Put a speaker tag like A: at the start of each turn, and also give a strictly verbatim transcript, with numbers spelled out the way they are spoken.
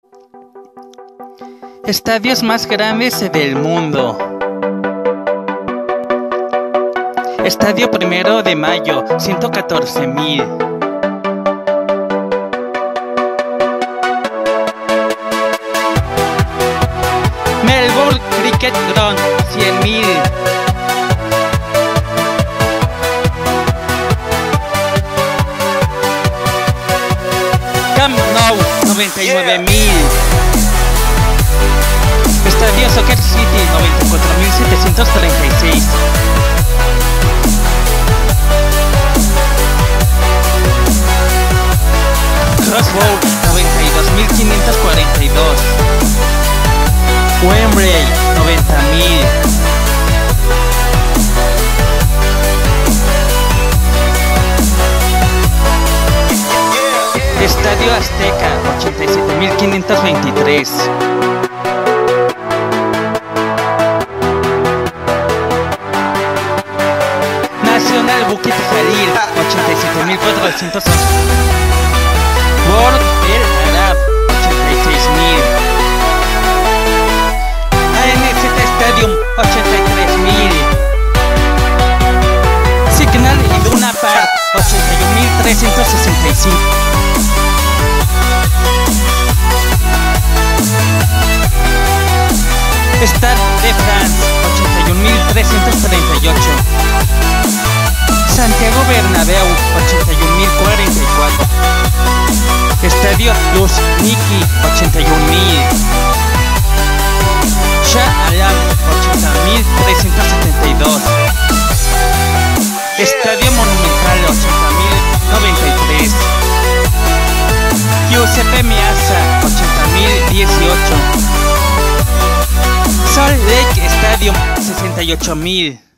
A: Estadios más grandes del mundo. Estadio Primero de Mayo, ciento catorce mil. Melbourne Cricket Ground, cien mil. Camp Nou, noventa y nueve mil. Estadio Soccer City, noventa y cuatro mil setecientos treinta y seis. Crossroads, noventa y dos mil quinientos cuarenta y dos. Wembley, noventa mil. Estadio Azteca, ochenta y siete mil quinientos veintitrés. Nacional Bukit Jalil, ochenta y siete mil cuatrocientos once. World El Arab, ochenta y seis mil. A N Z Stadium, ochenta y tres mil. Signal Iduna Park, ochenta y un mil trescientos sesenta y cinco. Stade de France, ochenta y un mil trescientos treinta y ocho. Santiago Bernabéu, ochenta y un mil cuarenta y cuatro. Estadio Luzhniki, ochenta y un mil. Shah Alam, ochenta mil trescientos setenta y dos. Estadio Monumental, ochenta mil noventa y tres. Giuseppe Meazza, ochenta mil dieciocho. Salt Lake Stadium, sesenta y ocho mil.